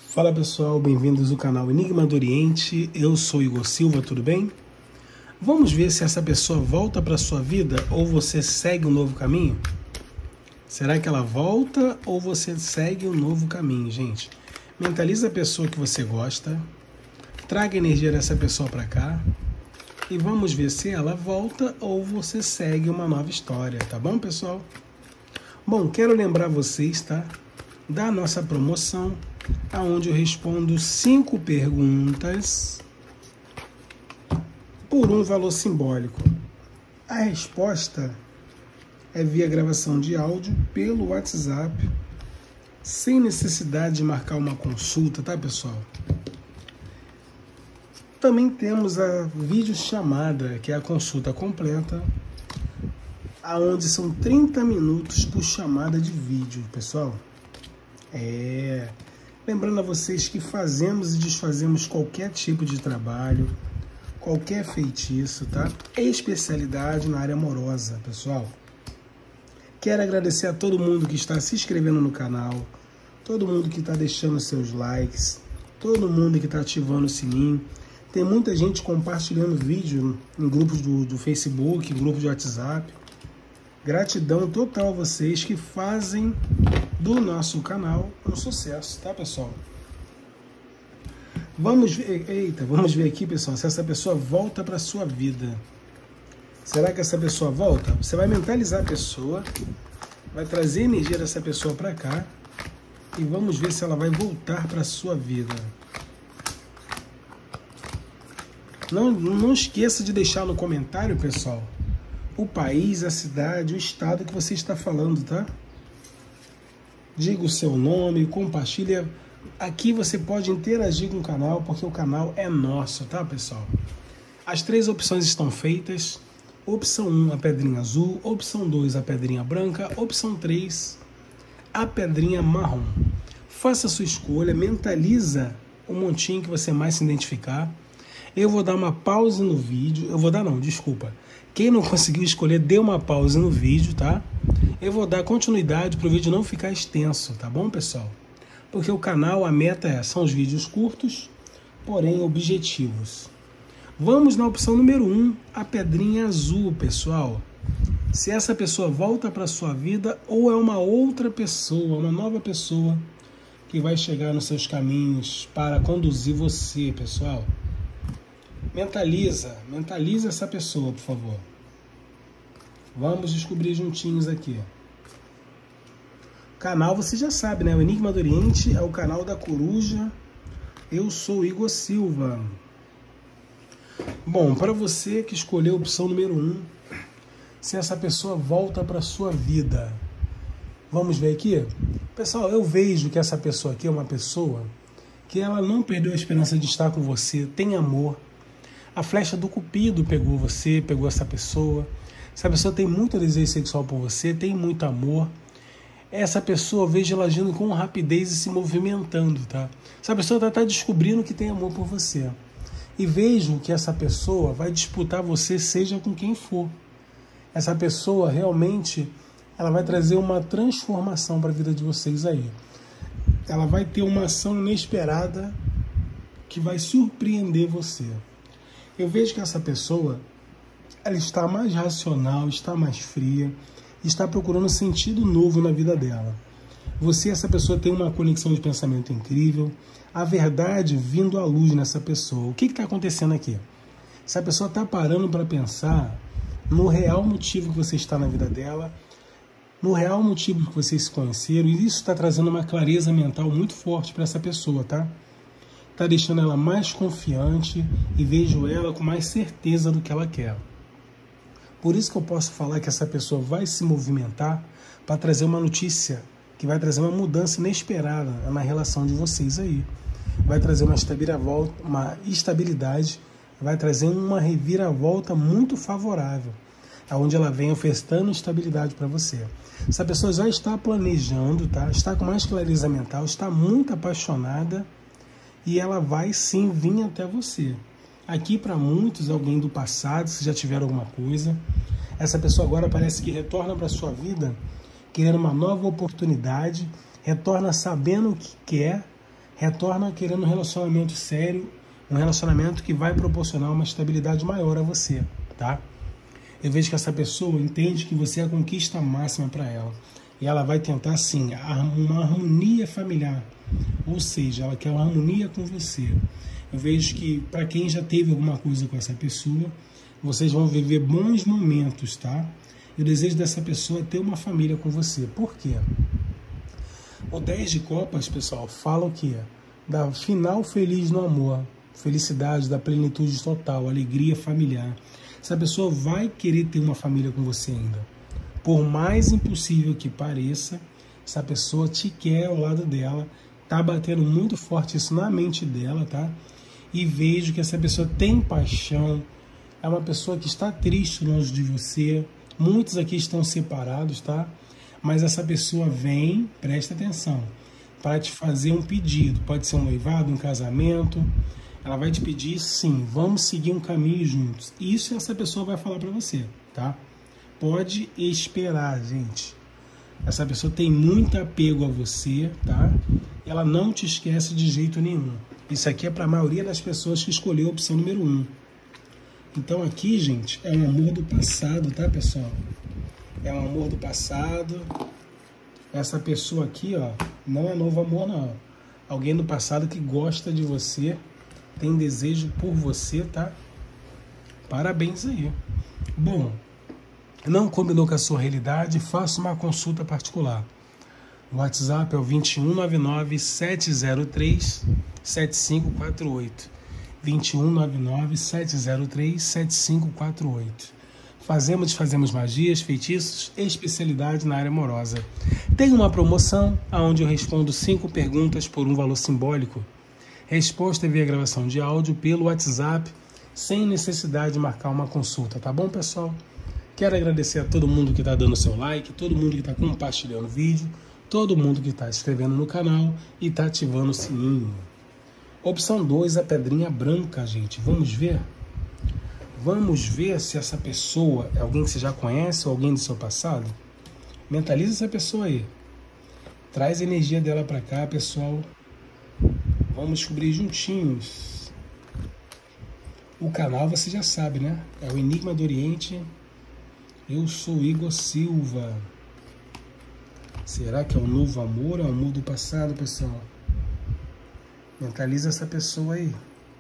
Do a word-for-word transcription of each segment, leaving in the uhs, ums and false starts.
Fala pessoal, bem-vindos ao canal Enigma do Oriente, eu sou Igor Silva, tudo bem? Vamos ver se essa pessoa volta para a sua vida ou você segue um novo caminho? Será que ela volta ou você segue um novo caminho, gente? Mentaliza a pessoa que você gosta, traga a energia dessa pessoa para cá e vamos ver se ela volta ou você segue uma nova história, tá bom, pessoal? Bom, quero lembrar vocês, tá? Da nossa promoção, aonde eu respondo cinco perguntas por um valor simbólico. A resposta é via gravação de áudio pelo WhatsApp, sem necessidade de marcar uma consulta, tá, pessoal? Também temos a videochamada, que é a consulta completa, aonde são trinta minutos por chamada de vídeo, pessoal. É... Lembrando a vocês que fazemos e desfazemos qualquer tipo de trabalho, qualquer feitiço, tá? É especialidade na área amorosa, pessoal. Quero agradecer a todo mundo que está se inscrevendo no canal, todo mundo que está deixando seus likes, todo mundo que está ativando o sininho. Tem muita gente compartilhando vídeo em grupos do, do Facebook, em grupos de WhatsApp. Gratidão total a vocês que fazem do nosso canal um sucesso, tá, pessoal? Vamos ver, eita, vamos ver aqui, pessoal, se essa pessoa volta para sua vida. Será que essa pessoa volta? Você vai mentalizar a pessoa, vai trazer a energia dessa pessoa para cá e vamos ver se ela vai voltar para sua vida. Não, não esqueça de deixar no comentário, pessoal, o país, a cidade, o estado que você está falando, tá? Diga o seu nome, compartilha. Aqui você pode interagir com o canal, porque o canal é nosso, tá, pessoal? As três opções estão feitas. Opção um, a pedrinha azul. Opção dois, a pedrinha branca. Opção três, a pedrinha marrom. Faça a sua escolha, mentaliza o montinho que você mais se identificar. Eu vou dar uma pausa no vídeo. Eu vou dar não, desculpa. Quem não conseguiu escolher, dê uma pausa no vídeo, tá? Eu vou dar continuidade para o vídeo não ficar extenso, tá bom, pessoal? Porque o canal, a meta é, são os vídeos curtos, porém objetivos. Vamos na opção número um, a pedrinha azul, pessoal. Se essa pessoa volta para a sua vida ou é uma outra pessoa, uma nova pessoa que vai chegar nos seus caminhos para conduzir você, pessoal. Mentaliza, mentaliza essa pessoa, por favor. Vamos descobrir juntinhos aqui. O canal você já sabe, né? O Enigma do Oriente é o canal da coruja. Eu sou Igor Silva. Bom, para você que escolheu a opção número um, se essa pessoa volta para sua vida. Vamos ver aqui? Pessoal, eu vejo que essa pessoa aqui é uma pessoa que ela não perdeu a esperança de estar com você, tem amor. A flecha do cupido pegou você, pegou essa pessoa. Essa pessoa tem muito desejo sexual por você, tem muito amor. Essa pessoa, vejo ela agindo com rapidez e se movimentando, tá? Essa pessoa está tá descobrindo que tem amor por você. E vejo que essa pessoa vai disputar você, seja com quem for. Essa pessoa realmente, ela vai trazer uma transformação para a vida de vocês aí. Ela vai ter uma ação inesperada que vai surpreender você. Eu vejo que essa pessoa, ela está mais racional, está mais fria, está procurando um sentido novo na vida dela. Você, essa pessoa, tem uma conexão de pensamento incrível, a verdade vindo à luz nessa pessoa. O que está acontecendo aqui? Essa pessoa está parando para pensar no real motivo que você está na vida dela, no real motivo que vocês se conheceram, e isso está trazendo uma clareza mental muito forte para essa pessoa, tá? Está deixando ela mais confiante e vejo ela com mais certeza do que ela quer. Por isso que eu posso falar que essa pessoa vai se movimentar para trazer uma notícia que vai trazer uma mudança inesperada na relação de vocês aí. Vai trazer uma estabilidade, uma estabilidade, vai trazer uma reviravolta muito favorável, onde ela vem ofertando estabilidade para você. Essa pessoa já está planejando, tá? Está com mais clareza mental, está muito apaixonada, e ela vai sim vir até você. Aqui para muitos, alguém do passado, se já tiveram alguma coisa, essa pessoa agora parece que retorna para a sua vida, querendo uma nova oportunidade, retorna sabendo o que quer, retorna querendo um relacionamento sério, um relacionamento que vai proporcionar uma estabilidade maior a você, tá? Eu vejo que essa pessoa entende que você é a conquista máxima para ela. E ela vai tentar, sim, uma harmonia familiar. Ou seja, ela quer uma harmonia com você. Eu vejo que, para quem já teve alguma coisa com essa pessoa, vocês vão viver bons momentos, tá? E o desejo dessa pessoa é ter uma família com você. Por quê? O dez de copas, pessoal, fala o quê? Da final feliz no amor. Felicidade, da plenitude total, alegria familiar. Essa pessoa vai querer ter uma família com você ainda. Por mais impossível que pareça, essa pessoa te quer ao lado dela. Tá batendo muito forte isso na mente dela, tá? E vejo que essa pessoa tem paixão. É uma pessoa que está triste longe de você. Muitos aqui estão separados, tá? Mas essa pessoa vem, presta atenção, para te fazer um pedido. Pode ser um noivado, um casamento. Ela vai te pedir, sim, vamos seguir um caminho juntos. Isso essa pessoa vai falar para você, tá? Pode esperar, gente. Essa pessoa tem muito apego a você, tá? Ela não te esquece de jeito nenhum. Isso aqui é para a maioria das pessoas que escolheu a opção número um. Então aqui, gente, é um amor do passado, tá, pessoal? É um amor do passado. Essa pessoa aqui, ó, não é novo amor, não. Alguém do passado que gosta de você, tem desejo por você, tá? Parabéns aí. Bom, não combinou com a sua realidade? Faça uma consulta particular. O WhatsApp é o dois um nove nove, sete zero três, sete cinco quatro oito. dois um nove nove, sete zero três, sete cinco quatro oito. Fazemos, fazemos magias, feitiços, especialidade na área amorosa. Tem uma promoção onde eu respondo cinco perguntas por um valor simbólico. Resposta via gravação de áudio pelo WhatsApp, sem necessidade de marcar uma consulta, tá bom, pessoal? Quero agradecer a todo mundo que está dando seu like, todo mundo que está compartilhando o vídeo, todo mundo que está se inscrevendo no canal e está ativando o sininho. Opção dois, a pedrinha branca, gente. Vamos ver? Vamos ver se essa pessoa é alguém que você já conhece ou alguém do seu passado? Mentaliza essa pessoa aí. Traz a energia dela para cá, pessoal. Vamos descobrir juntinhos. O canal você já sabe, né? É o Enigma do Oriente. Eu sou Igor Silva. Será que é um novo amor ou é um amor do passado, pessoal? Mentaliza essa pessoa aí.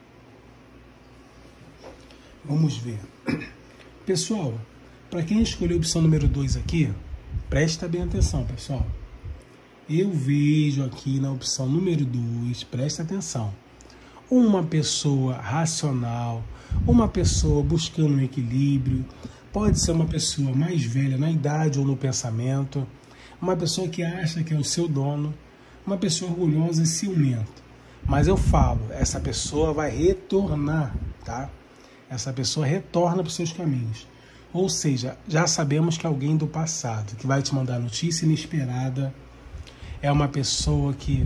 Vamos ver. Pessoal, para quem escolheu a opção número dois aqui, presta bem atenção, pessoal. Eu vejo aqui na opção número dois, presta atenção, uma pessoa racional, uma pessoa buscando um equilíbrio, pode ser uma pessoa mais velha na idade ou no pensamento, uma pessoa que acha que é o seu dono, uma pessoa orgulhosa e ciumenta. Mas eu falo, essa pessoa vai retornar, tá? Essa pessoa retorna para os seus caminhos. Ou seja, já sabemos que é alguém do passado, que vai te mandar notícia inesperada. É uma pessoa que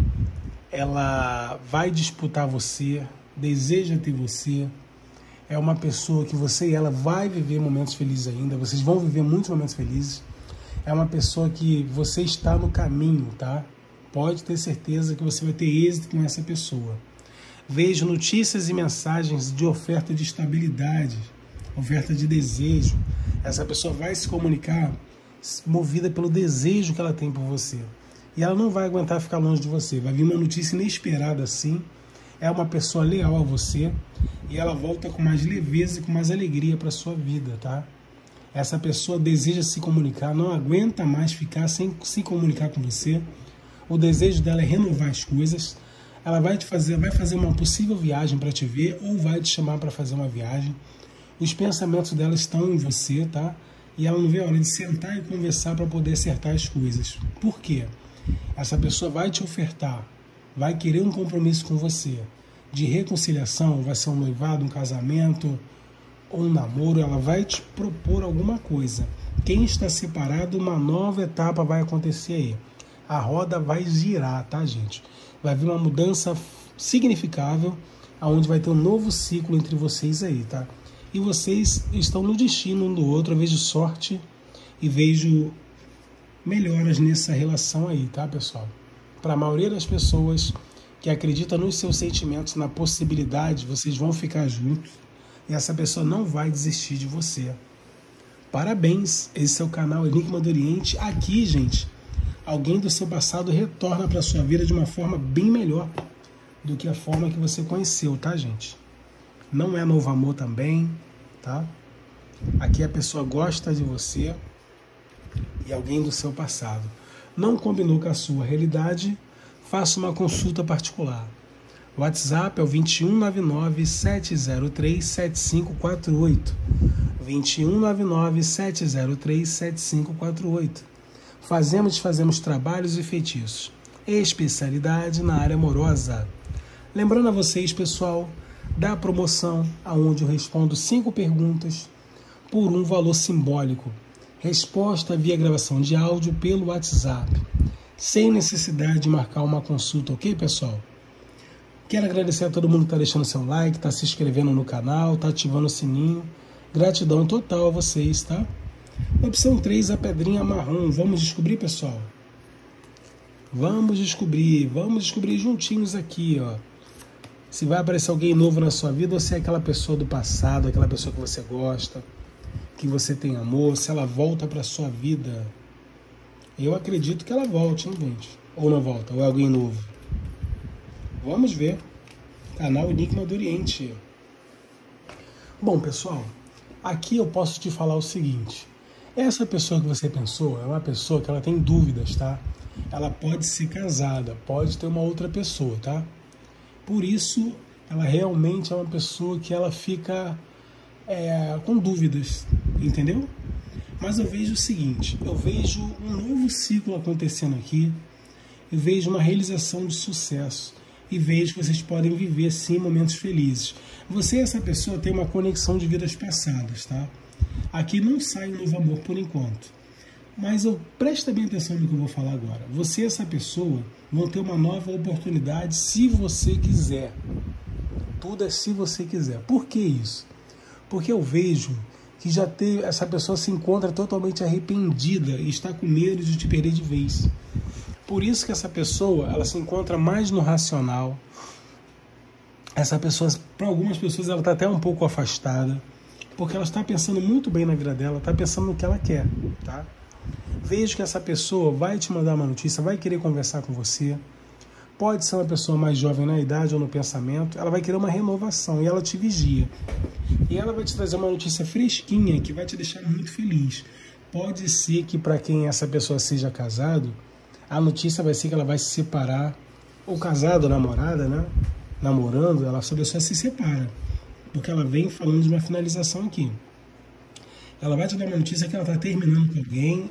ela vai disputar você, deseja ter você. É uma pessoa que você e ela vai viver momentos felizes ainda. Vocês vão viver muitos momentos felizes. É uma pessoa que você está no caminho, tá? Pode ter certeza que você vai ter êxito com essa pessoa. Vejo notícias e mensagens de oferta de estabilidade, oferta de desejo. Essa pessoa vai se comunicar movida pelo desejo que ela tem por você. E ela não vai aguentar ficar longe de você. Vai vir uma notícia inesperada assim. É uma pessoa leal a você. E ela volta com mais leveza e com mais alegria para a sua vida, tá? Essa pessoa deseja se comunicar, não aguenta mais ficar sem se comunicar com você. O desejo dela é renovar as coisas. Ela vai te fazer, vai fazer uma possível viagem para te ver ou vai te chamar para fazer uma viagem. Os pensamentos dela estão em você, tá? E ela não vê a hora de sentar e conversar para poder acertar as coisas. Por quê? Essa pessoa vai te ofertar, vai querer um compromisso com você, de reconciliação, vai ser um noivado, um casamento ou um namoro, ela vai te propor alguma coisa. Quem está separado, uma nova etapa vai acontecer aí. A roda vai girar, tá, gente? Vai vir uma mudança significável, onde vai ter um novo ciclo entre vocês aí, tá? E vocês estão no destino um do outro. Eu vejo sorte e vejo melhoras nessa relação aí, tá, pessoal? Para a maioria das pessoas que acredita nos seus sentimentos, na possibilidade, vocês vão ficar juntos e essa pessoa não vai desistir de você. Parabéns, esse é o canal Enigma do Oriente. Aqui, gente, alguém do seu passado retorna para a sua vida de uma forma bem melhor do que a forma que você conheceu, tá, gente? Não é novo amor também, tá? Aqui a pessoa gosta de você e alguém do seu passado não combinou com a sua realidade, faça uma consulta particular. O WhatsApp é o dois um nove nove, sete zero três, sete cinco quatro oito. dois um nove nove, sete zero três, sete cinco quatro oito. Fazemos e fazemos trabalhos e feitiços. Especialidade na área amorosa. Lembrando a vocês, pessoal, da promoção onde eu respondo cinco perguntas por um valor simbólico. Resposta via gravação de áudio pelo WhatsApp, sem necessidade de marcar uma consulta, ok, pessoal? Quero agradecer a todo mundo que está deixando seu like, está se inscrevendo no canal, está ativando o sininho. Gratidão total a vocês, tá? Opção três, a pedrinha marrom. Vamos descobrir, pessoal? Vamos descobrir, vamos descobrir juntinhos aqui, ó. Se vai aparecer alguém novo na sua vida ou se é aquela pessoa do passado, aquela pessoa que você gosta, que você tem amor, se ela volta para sua vida. Eu acredito que ela volte, hein, gente? Ou não volta, ou é alguém novo. Vamos ver. Canal Enigma do Oriente. Bom, pessoal, aqui eu posso te falar o seguinte. Essa pessoa que você pensou é uma pessoa que ela tem dúvidas, tá? Ela pode ser casada, pode ter uma outra pessoa, tá? Por isso, ela realmente é uma pessoa que ela fica é, com dúvidas, entendeu? Mas eu vejo o seguinte, eu vejo um novo ciclo acontecendo aqui, eu vejo uma realização de sucesso e vejo que vocês podem viver, sim, momentos felizes. Você e essa pessoa tem uma conexão de vidas passadas, tá? Aqui não sai um novo amor por enquanto. Mas eu presta bem atenção no que eu vou falar agora. Você e essa pessoa vão ter uma nova oportunidade se você quiser. Tudo é se você quiser. Por que isso? Porque eu vejo que já ter, essa pessoa se encontra totalmente arrependida e está com medo de te perder de vez. Por isso que essa pessoa, ela se encontra mais no racional. Essa pessoa, para algumas pessoas, ela está até um pouco afastada, porque ela está pensando muito bem na vida dela, está pensando no que ela quer, tá? Vejo que essa pessoa vai te mandar uma notícia, vai querer conversar com você. Pode ser uma pessoa mais jovem na idade ou no pensamento, ela vai querer uma renovação e ela te vigia. E ela vai te trazer uma notícia fresquinha que vai te deixar muito feliz. Pode ser que para quem essa pessoa seja casado, a notícia vai ser que ela vai se separar, ou casado ou namorada, né? Namorando, ela, essa pessoa se separa, porque ela vem falando de uma finalização aqui. Ela vai te dar uma notícia que ela está terminando com alguém,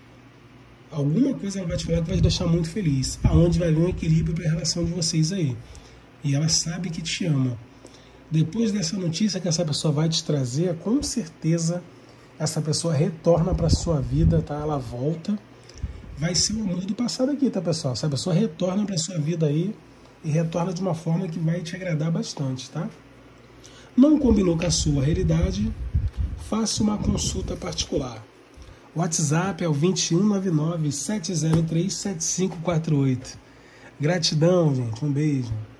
alguma coisa ela vai te falar que vai te deixar muito feliz, aonde vai haver um equilíbrio para a relação de vocês aí. E ela sabe que te ama. Depois dessa notícia que essa pessoa vai te trazer, com certeza essa pessoa retorna para a sua vida, tá? Ela volta. Vai ser o amor do passado aqui, tá, pessoal? Essa pessoa retorna para a sua vida aí e retorna de uma forma que vai te agradar bastante, tá? Não combinou com a sua realidade, faça uma consulta particular. O WhatsApp é o dois um nove nove, sete zero três, sete cinco quatro oito. Gratidão, gente. Um beijo.